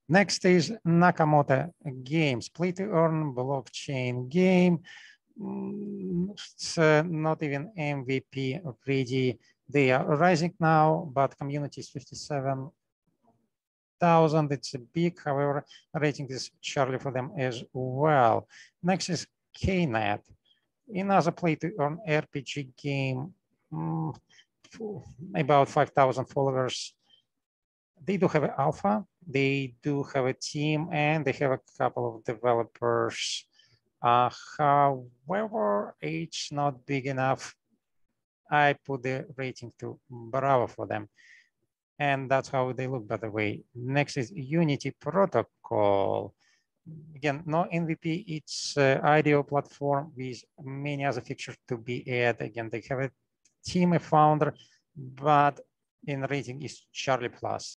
Next is Nakamoto Games, play to earn blockchain game. It's not even MVP ready. They are rising now, but community is 57,000. It's a big, however, rating is Charlie for them as well. Next is KNet, another play to earn RPG game, about 5,000 followers. They do have an alpha, they do have a team, and they have a couple of developers. However, it's not big enough. I put the rating to Bravo for them. And that's how they look, by the way. Next is Unity Protocol. Again, no MVP, it's IDO platform with many other features to be added. Again, they have a team, a founder, but in rating is Charlie Plus.